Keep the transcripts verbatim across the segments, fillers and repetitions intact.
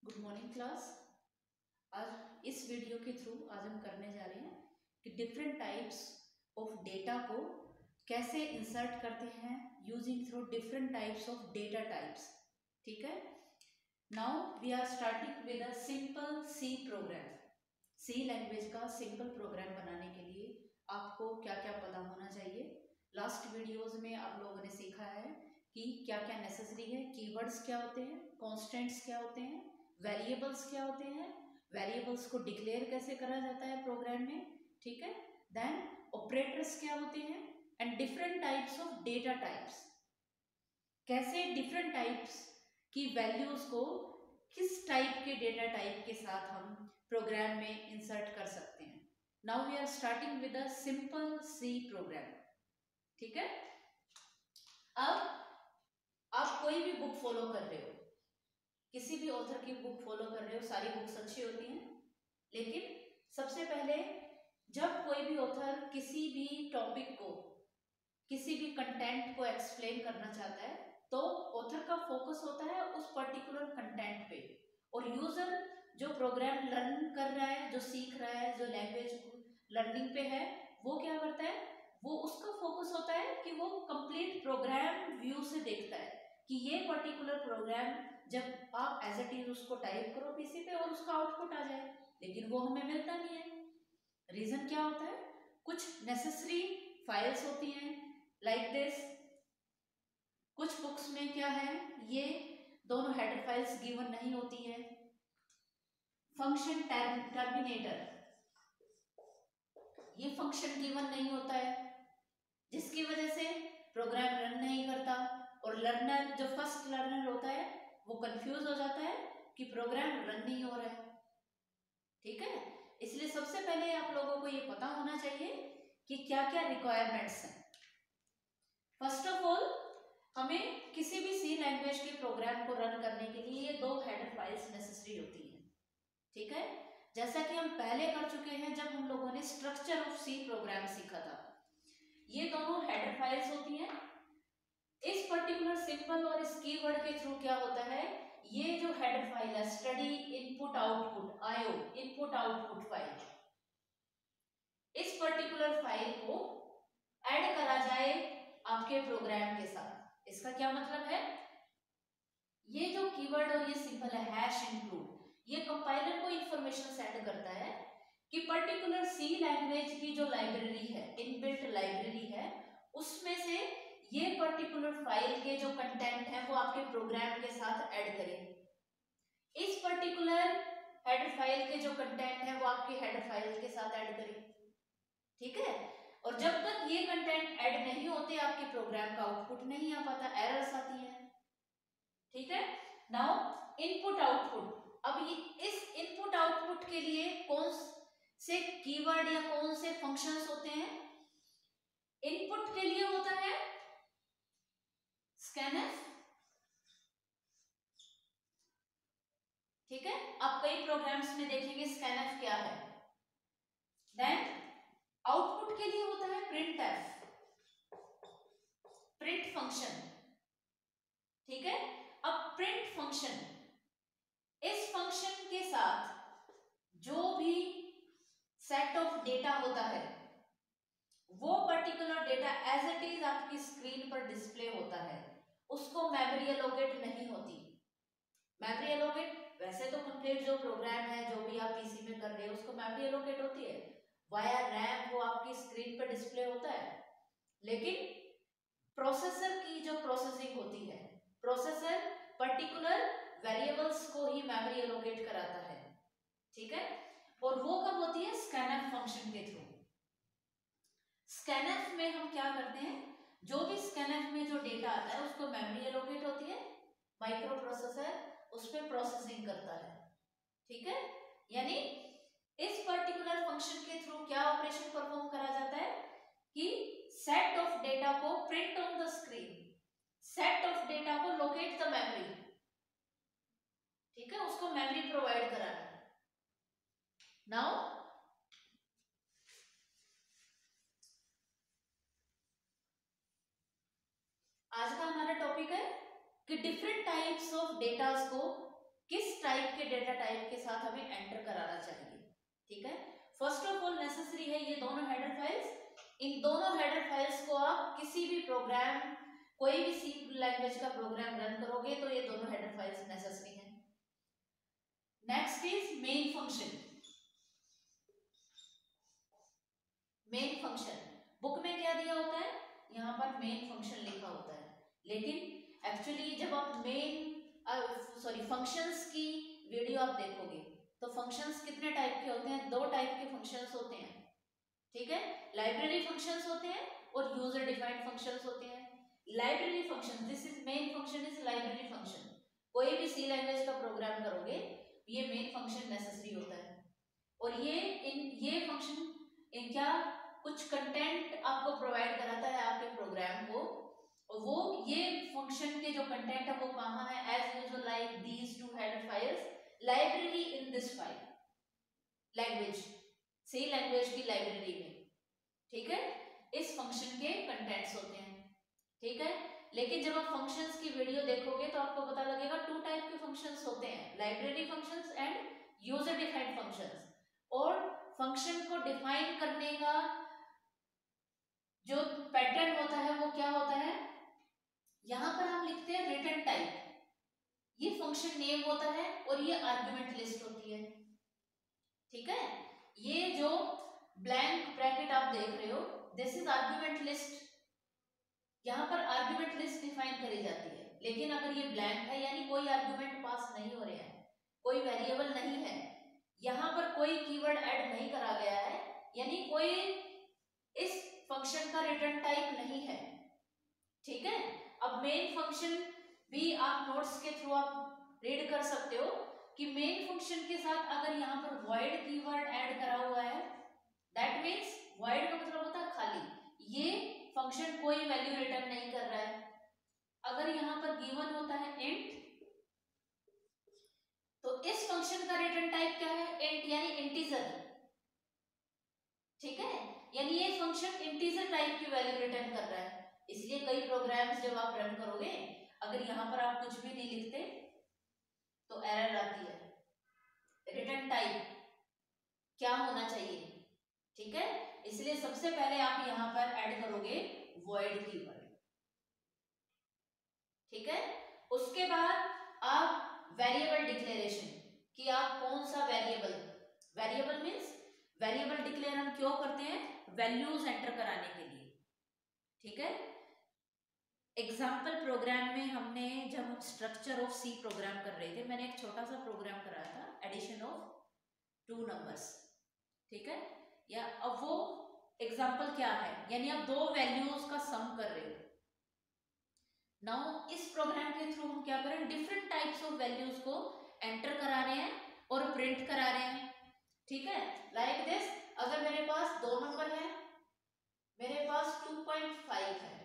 Good morning class. आज इस video के थ्रू आज हम करने जा रहे हैं कि डिफरेंट टाइप्स ऑफ डेटा को कैसे इंसर्ट करते हैं using through different types of data types. ठीक है, now we are starting with a simple C program. C language का सिंपल प्रोग्राम बनाने के लिए आपको क्या क्या पता होना चाहिए। लास्ट वीडियोस में आप लोगों ने सीखा है कि क्या क्या नेसेसरी है, कीवर्ड्स क्या होते हैं, कॉन्स्टेंट्स क्या होते हैं, वेरिएबल्स क्या होते हैं, वेरिएबल्स को डिक्लेयर कैसे करा जाता है प्रोग्राम में। ठीक है, देन ऑपरेटर्स क्या होते हैं and different types of data types, कैसे डिफरेंट टाइप्स की वैल्यूज को किस टाइप के डेटा टाइप के साथ हम प्रोग्राम में इंसर्ट कर सकते हैं। Now we are starting with a simple C program. ठीक है, अब आप कोई भी बुक फॉलो कर रहे हो, किसी भी ऑथर की बुक फॉलो कर रहे हो, सारी बुक्स अच्छी होती हैं, लेकिन सबसे पहले जब कोई भी ऑथर किसी भी टॉपिक को, किसी भी कंटेंट को एक्सप्लेन करना चाहता है तो ऑथर का फोकस होता है उस पर्टिकुलर कंटेंट पे, और यूजर जो प्रोग्राम लर्न कर रहा है, जो सीख रहा है, जो लैंग्वेज लर्निंग पे है, वो क्या करता है, वो उसका फोकस होता है कि वो कंप्लीट प्रोग्राम व्यू से देखता है कि ये पर्टिकुलर प्रोग्राम जब आप एज इट इज उसको टाइप करो पीसी पे और उसका आउटपुट आ जाए, लेकिन वो हमें मिलता नहीं है। रीजन क्या होता है, कुछ नेसेसरी फाइल्स होती हैं लाइक दिस। कुछ बुक्स में क्या है, ये दोनों हेडर फाइल्स गिवन नहीं होती है। फंक्शन टर्मिनेटर, ये फंक्शन गिवन नहीं होता है, जिसकी वजह से प्रोग्राम रन नहीं करता और लर्नर, जो फर्स्ट लर्नर होता है, वो कंफ्यूज हो जाता है कि प्रोग्राम रन नहीं हो रहा है। ठीक है, इसलिए सबसे पहले आप लोगों को ये पता होना चाहिए कि क्या क्या रिक्वायरमेंट्स हैं। फर्स्ट ऑफ ऑल, हमें किसी भी सी लैंग्वेज के प्रोग्राम को रन करने के लिए ये दो हेडर फाइल्स नेसेसरी होती हैं। ठीक है, जैसा कि हम पहले कर चुके हैं जब हम लोगों ने स्ट्रक्चर ऑफ सी प्रोग्राम सीखा था, ये दोनों हेडर फाइल्स होती हैं। इस पर्टिकुलर सिंबल और इस कीवर्ड के थ्रू क्या होता है, ये जो हेडर फाइल है study input output IO input output file, इस पर्टिकुलर फाइल को ऐड करा जाए आपके प्रोग्राम के साथ। इसका क्या मतलब है, ये जो कीवर्ड और ये सिंबल है हैश इंक्लूड, ये कंपाइलर को इंफॉर्मेशन सेंड करता है कि पर्टिकुलर सी लैंग्वेज की जो लाइब्रेरी है, इनबिल्ट लाइब्रेरी है, उसमें से ये पर्टिकुलर फाइल के जो कंटेंट है वो आपके प्रोग्राम के साथ ऐड करें। इस पर्टिकुलर हेडर फाइल के जो कंटेंट है वो आपके हेडर फाइल के साथ ऐड करें। ठीक है, और जब तक ये कंटेंट ऐड नहीं होते आपके प्रोग्राम का आउटपुट नहीं आ पाता, एरर्स आती हैं। ठीक है, नाउ इनपुट आउटपुट, अब ये इस इनपुट आउटपुट के लिए कौन से कीवर्ड या कौन से फंक्शंस होते हैं। इनपुट के लिए होता है स्कैनफ। ठीक है, आप कई प्रोग्राम्स में देखेंगे स्कैनफ क्या है। देन आउटपुट के लिए होता है प्रिंटफ, प्रिंट फंक्शन। ठीक है, अब प्रिंट फंक्शन, इस फंक्शन के साथ जो भी सेट ऑफ डेटा होता है वो particular data as it is आपकी स्क्रीन पर डिस्प्ले होता है, उसको मेमोरी एलोकेट नहीं होती। मेमोरी एलोकेट वैसे तो कंप्लीट जो प्रोग्राम है, जो भी आप पीसी में कर रहे हो, उसको मेमोरी एलोकेट होती है, वाया रैम वो आपकी स्क्रीन पर डिस्प्ले होता है, लेकिन प्रोसेसर की जो प्रोसेसिंग होती है, प्रोसेसर पर्टिकुलर वेरिएबल्स को ही मेमोरी एलोकेट कराता है। ठीक है, और वो कब होती है, स्कैनफ फंक्शन के थ्रू। स्कैनफ में हम क्या करते हैं, जो भी स्कैनफ में जो डेटा आता है उसको मेमोरी एलोकेट होती है, माइक्रो प्रोसेसर उस पर प्रोसेसिंग करता है। ठीक है, यानी इस पर्टिकुलर फंक्शन के थ्रू क्या ऑपरेशन परफॉर्म करा जाता है कि सेट ऑफ डेटा को print on the screen, set of data को लोकेट द मेमोरी। ठीक है, उसको मेमोरी प्रोवाइड कराना है। नाउ आज का हमारा टॉपिक है कि डिफरेंट टाइप्स ऑफ डेटास को किस टाइप के डेटा टाइप के साथ हमें एंटर कराना चाहिए। ठीक है, फर्स्ट ऑफ ऑल नेसेसरी है ये दोनों हेडर फाइल्स। इन दोनों हेडर फाइल्स को आप किसी भी प्रोग्राम, कोई भी सी लैंग्वेज का प्रोग्राम रन करोगे तो ये दोनों हेडर फाइल्स नेसेसरी हैं। Next is main function. Main function book में क्या दिया होता है, यहाँ पर मेन फंक्शन लिखा होता है, लेकिन एक्चुअली जब आप मेन सॉरी फंक्शंस की वीडियो आप देखोगे तो फंक्शंस कितने टाइप के होते हैं, दो टाइप के फंक्शंस होते हैं। ठीक है, लाइब्रेरी फंक्शंस होते हैं और यूजर डिफाइंड फंक्शंस होते हैं। Library function, this is main function is library function. कोई भी सी लैंग्वेज का प्रोग्राम करोगे ये मेन फंक्शन नेसेसरी होता है, और ये इन ये फंक्शन इन क्या कुछ कंटेंट आपको प्रोवाइड कराता है आपके प्रोग्राम को, और वो ये फंक्शन के जो कंटेंट है वो कहाँ है, as usual like these two header files library in this file, language C language की लाइब्रेरी में। ठीक है, इस फंक्शन के कंटेंट्स होते हैं। ठीक है, लेकिन जब आप फंक्शंस की वीडियो देखोगे तो आपको पता लगेगा टू टाइप के फंक्शंस होते हैं, library functions and user defined functions. और फंक्शन को डिफाइन करने का जो पैटर्न होता है वो क्या होता है, यहां पर हम लिखते हैं रिटर्न टाइप, ये फंक्शन नेम होता है और ये आर्गुमेंट लिस्ट होती है। ठीक है, ये जो ब्लैंक ब्रैकेट आप देख रहे हो दिस इज आर्गुमेंट लिस्ट, यहां पर आर्गुमेंट लिस्ट डिफाइन करी जाती है। लेकिन अगर ये ब्लैंक है यानी कोई आर्गुमेंट पास नहीं हो रहे हैं, कोई वेरिएबल नहीं है, यहां पर कोई कीवर्ड ऐड नहीं करा गया है, यानी कोई इस फंक्शन का रिटर्न टाइप नहीं है। ठीक है, अब मेन फंक्शन भी आप नोट्स के थ्रू आप रीड कर सकते हो कि मेन फंक्शन के साथ अगर यहाँ पर void कीवर्ड ऐड करा हुआ है, दैट मीन्स void का मतलब होता है खाली, ये फंक्शन कोई वैल्यू रिटर्न नहीं कर रहा है। अगर यहाँ पर गिवन होता है int, तो इस फंक्शन का रिटर्न टाइप क्या है, int यानी इंटीजर। ठीक है, यानी ये फंक्शन इंटीजर टाइप की वैल्यू रिटर्न कर रहा है। इसलिए कई प्रोग्राम्स जब आप रन करोगे अगर यहाँ पर आप कुछ भी नहीं लिखते तो एरर आती है। रिटर्न टाइप क्या होना चाहिए, ठीक है, इसलिए सबसे पहले आप यहाँ पर ऐड करोगे void कीवर्ड। ठीक है, उसके बाद आप वेरिएबल डिक्लेरेशन कि आप कौन सा variable, variable means variable declare हम क्यों करते हैं, वैल्यूज एंटर कराने के लिए। ठीक है, एग्जाम्पल प्रोग्राम में हमने जब हम स्ट्रक्चर ऑफ सी प्रोग्राम कर रहे थे, मैंने एक छोटा सा प्रोग्राम कराया था एडिशन ऑफ टू नंबर्स। ठीक है, या अब वो एग्जाम्पल क्या है, यानी आप दो वैल्यूज का सम कर रहे हो। नाउ इस प्रोग्राम के थ्रू हम क्या करें, डिफरेंट टाइप्स ऑफ वैल्यूज को एंटर करा रहे हैं और प्रिंट करा रहे हैं। ठीक है, लाइक दिस, अगर मेरे पास दो नंबर है, मेरे पास टू पॉइंट फाइव है,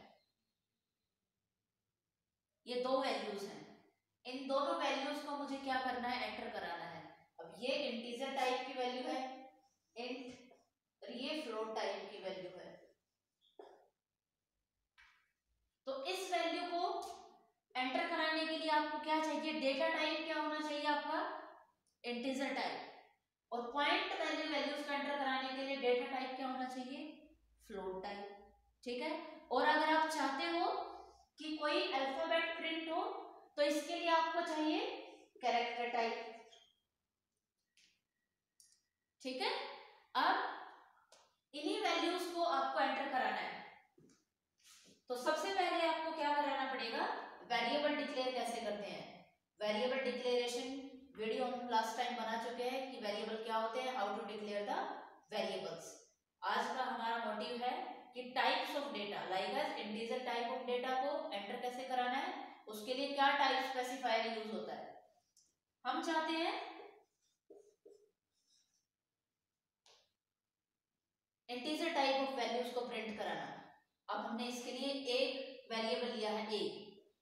ये दो वैल्यूज हैं, इन दोनों वैल्यूज को मुझे क्या करना है, एंटर कराना है। अब ये इंटीजर टाइप की वैल्यू है इंट, और ये फ्लोट टाइप की वैल्यू है। तो इस वैल्यू को एंटर कराने के लिए आपको क्या चाहिए, डेटा टाइप क्या होना चाहिए आपका, इंटीजर टाइप, और पॉइंट वैल्यू वैल्यूज का एंटर कराने के लिए डेटा टाइप क्या होना चाहिए, फ्लोट टाइप। ठीक है, और अगर आप चाहते हो कि कोई अल्फाबेट प्रिंट हो तो इसके लिए आपको चाहिए कैरेक्टर टाइप। ठीक है, अब इन्हीं वैल्यूज को आपको एंटर कराना है। तो सबसे पहले आपको क्या कराना पड़ेगा, वेरिएबल डिक्लेयर कैसे करते हैं। वेरिएबल डिक्लेरेशन वीडियो हम लास्ट टाइम बना चुके हैं कि वेरिएबल क्या होते हैं, how to declare the variables. आज का हमारा मोटिव है कि types of data like as integer type of data को एंटर कैसे कराना है, उसके लिए क्या टाइप स्पेसिफायर यूज होता है। हम चाहते हैं इंटीजर टाइप ऑफ वैल्यूज को प्रिंट कराना। अब हमने इसके लिए एक वेरिएबल लिया है ए।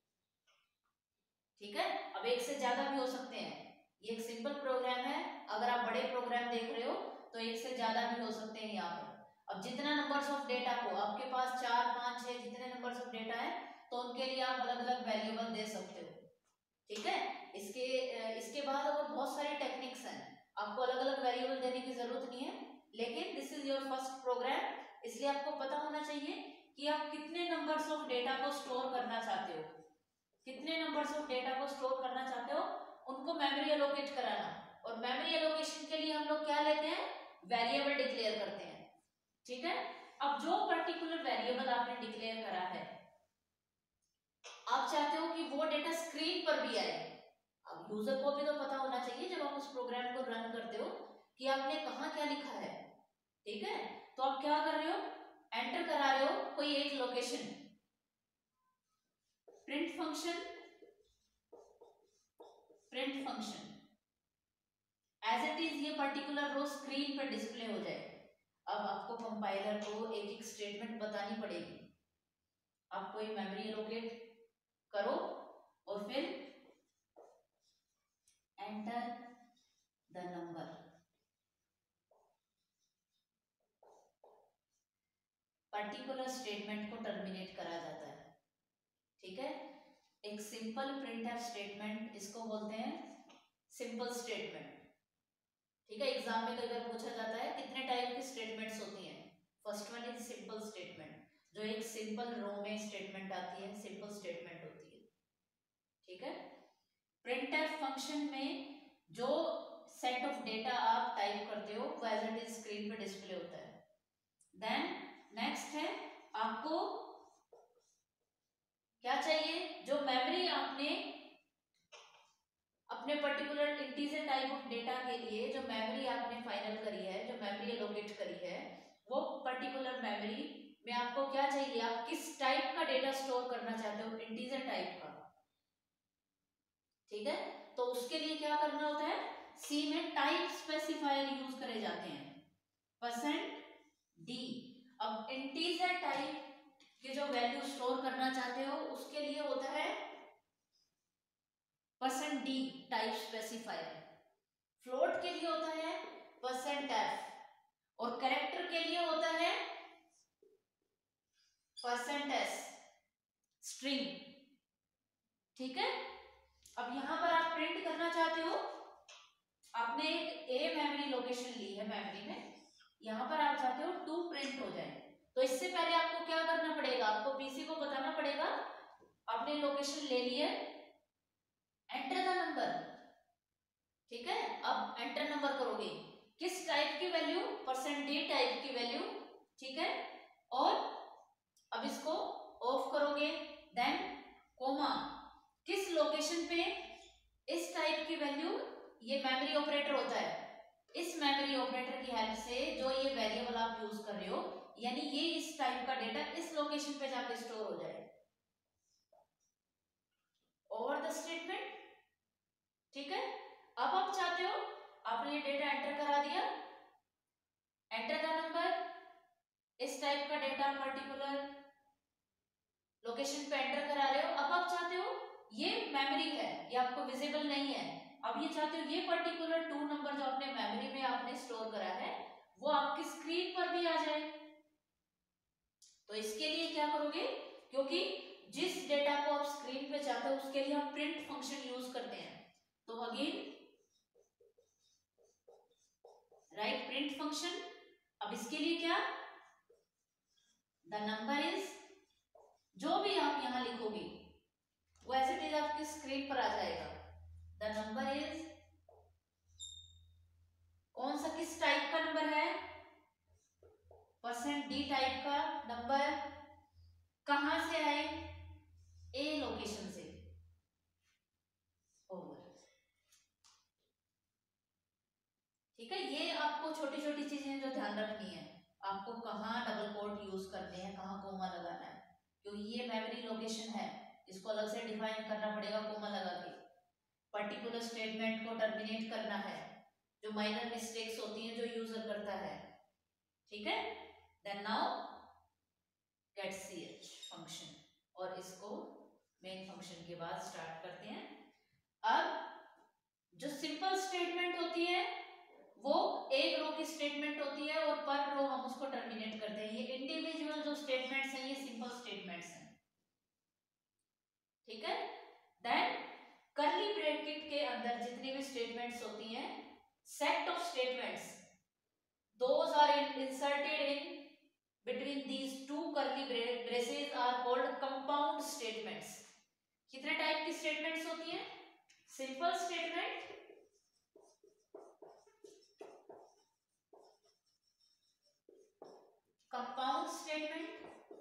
ठीक है, अब एक से ज्यादा भी हो सकते हैं, ये एक सिंपल प्रोग्राम है, अगर आप बड़े प्रोग्राम देख रहे हो तो एक से ज्यादा भी हो सकते हैं यहाँ पर। अब जितना नंबर्स ऑफ डेटा हो आपके पास, चार पांच छह जितने नंबर्स ऑफ डेटा है, तो उनके लिए आप अलग अलग वेरिएबल दे सकते हो। ठीक है। इसके इसके बाद और बहुत सारी टेक्निक्स हैं, आपको अलग अलग वेरिएबल देने की जरूरत नहीं है, लेकिन this is your first program, इसलिए आपको पता होना चाहिए कि आप कितने नंबर्स ऑफ डेटा को स्टोर करना चाहते हो, कितने नंबर्स ऑफ डेटा को स्टोर करना चाहते हो, उनको मेमोरी एलोकेट कराना। और मेमोरी एलोकेशन के लिए हम लोग क्या लेते हैं, वेरिएबल डिक्लेयर करते हैं। ठीक है। अब जो पर्टिकुलर वेरिएबल आपने डिक्लेयर करा है, आप चाहते हो कि वो डेटा स्क्रीन पर भी आए। अब यूजर को भी तो पता होना चाहिए जब आप उस प्रोग्राम को रन करते हो कि आपने कहाँ क्या लिखा है। ठीक है। तो आप क्या कर रहे हो, एंटर करा रहे हो कोई एक location, print function, print function as it is ये पर्टिकुलर रो स्क्रीन पर डिस्प्ले हो जाए। अब आपको कंपाइलर को एक एक स्टेटमेंट बतानी पड़ेगी, आप कोई मेमोरी एलोकेट करो और फिर enter the number, particular statement को टर्मिनेट करा जाता है। ठीक है। एक सिंपल प्रिंटफ स्टेटमेंट, इसको बोलते हैं सिंपल स्टेटमेंट। ठीक है। एग्जाम में कई बार पूछा जाता है कितने टाइप की स्टेटमेंट्स होती हैं। First one is simple statement, जो एक सिंपल रो में स्टेटमेंट आती है, सिंपल स्टेटमेंट होती है। ठीक है। प्रिंटफ फंक्शन में जो सेट ऑफ डेटा आप टाइप करते हो वो एज इट इज स्क्रीन पे डिस्प्ले होता है। देन नेक्स्ट है, आपको क्या चाहिए, जो मेमोरी आपने अपने particular integer type of data के लिए जो मेमोरी आपने फाइनल करी है, जो मेमोरी एलोकेट करी है, वो पर्टिकुलर मेमोरी में आपको क्या चाहिए, आप किस टाइप का डेटा स्टोर करना चाहते हो, इंटीजर टाइप का। ठीक है। तो उसके लिए क्या करना होता है, सी में टाइप स्पेसिफायर यूज करे जाते हैं, परसेंट डी। अब इंटीजर टाइप के जो वैल्यू स्टोर करना चाहते हो उसके लिए होता है percent D type specifier, float के लिए होता है परसेंट एफ और कैरेक्टर के लिए होता है परसेंट एस स्ट्रिंग। ठीक है। अब यहां पर आप प्रिंट करना चाहते हो, आपने एक ए मेमोरी लोकेशन ली है मेमोरी में, यहां पर आप चाहते हो टू प्रिंट हो जाए, तो इससे पहले आपको क्या करना पड़ेगा, आपको पीसी को बताना पड़ेगा आपने लोकेशन ले ली है, एंटर द नंबर। ठीक है। अब एंटर नंबर करोगे, किस टाइप की वैल्यू, परसेंट डी टाइप की वैल्यू। ठीक है। और अब इसको ऑफ करोगे, देन कोमा, किस लोकेशन पे इस टाइप की वैल्यू, ये मेमोरी ऑपरेटर होता है, इस मेमोरी ऑपरेटर की हेल्प से जो ये वेरिएबल आप यूज कर रहे हो, यानी ये इस टाइप का डेटा इस लोकेशन पे जाके स्टोर हो जाए, ओवर द स्टेटमेंट। ठीक है। अब आप चाहते हो, आपने ये डेटा एंटर करा दिया, एंटर द नंबर, इस टाइप का डेटा पर्टिकुलर लोकेशन पे एंटर करा रहे हो। अब आप चाहते हो, ये मेमोरी है, ये आपको विजिबल नहीं है, अब ये चाहते हो ये पर्टिकुलर टू नंबर जो अपने मेमोरी में आपने स्टोर करा है वो आपकी स्क्रीन पर भी आ जाए। तो इसके लिए क्या करोगे, क्योंकि जिस डेटा को आप स्क्रीन पे चाहते हो उसके लिए हम प्रिंट फंक्शन यूज करते हैं, तो अगेन राइट प्रिंट फंक्शन। अब इसके लिए क्या, द नंबर इज, जो भी आप यहां लिखोगे वो ऐसे इट इज आपकी स्क्रीन पर आ जाएगा। द नंबर इज, कौन सा किस टाइप का नंबर है, परसेंट डी टाइप का नंबर, कहां से आए, ए लोकेशन से, ओवर। ठीक है। ये आपको छोटी छोटी चीजें जो ध्यान रखनी है, आपको कहाँ डबल कोट यूज करने हैं, कहाँ कोमा लगाना है, क्योंकि ये मेमोरी लोकेशन है, इसको अलग से डिफाइन करना पड़ेगा कोमा लगा के। पर्टिकुलर स्टेटमेंट को टर्मिनेट करना है, जो माइनर मिस्टेक्स होती हैं जो यूजर करता है। ठीक है। Then now get ch function, और इसको मेन फंक्शन के बाद स्टार्ट करते हैं। अब जो सिंपल स्टेटमेंट होती है वो एक रो की स्टेटमेंट होती है और पर रो हम उसको टर्मिनेट करते हैं, ये इंडिविजुअल जो स्टेटमेंट्स हैं ये सिंपल स्टेटमेंट्स हैं। ठीक है। देन करली स्टेटमेंट्स होती हैं, set of statements, those are inserted in between these two curly braces are called compound statements. कितने टाइप की स्टेटमेंट्स होती हैं? सिंपल स्टेटमेंट, कंपाउंड स्टेटमेंट,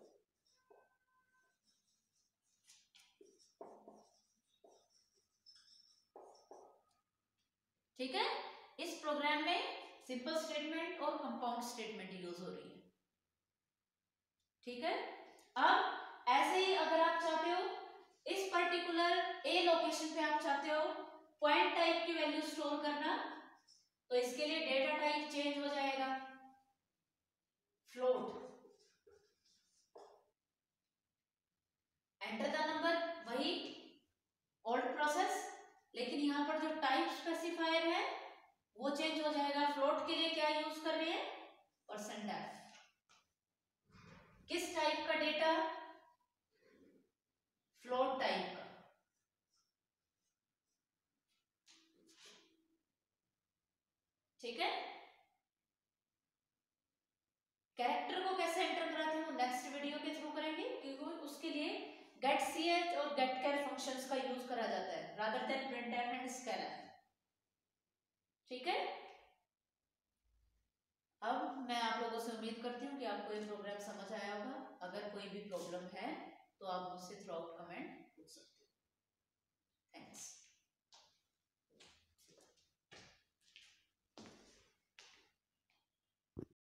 ठीक है। इस प्रोग्राम में सिंपल स्टेटमेंट और कंपाउंड स्टेटमेंट यूज हो रही है, ठीक है। अब ऐसे ही अगर आप चाहते हो इस पर्टिकुलर ए लोकेशन पे आप चाहते हो पॉइंट टाइप की वैल्यू स्टोर करना, तो इसके लिए डेटा टाइप चेंज हो जाएगा, फ्लोट, एंटर द नंबर, वही ओल्ड प्रोसेस, लेकिन यहां पर जो टाइप स्पेसिफायर है वो चेंज हो जाएगा। फ्लोट के लिए क्या यूज कर रहे हैं? Percent F. किस टाइप का डेटा? फ्लोट टाइप का, ठीक है। कैरेक्टर को कैसे एंटर कराते हैं वो नेक्स्ट वीडियो के थ्रू करेंगे, क्योंकि उसके लिए गेट ch और गेट कैर फंक्शंस का यूज करा जाता है rather than printf and scanf, ठीक है। अब मैं आप लोगों से उम्मीद करती हूँ कि आपको ये प्रोग्राम समझ आया होगा। अगर कोई भी प्रॉब्लम है तो आप मुझसे थ्रू आउट कमेंट पूछ सकते हो। थैंक्स।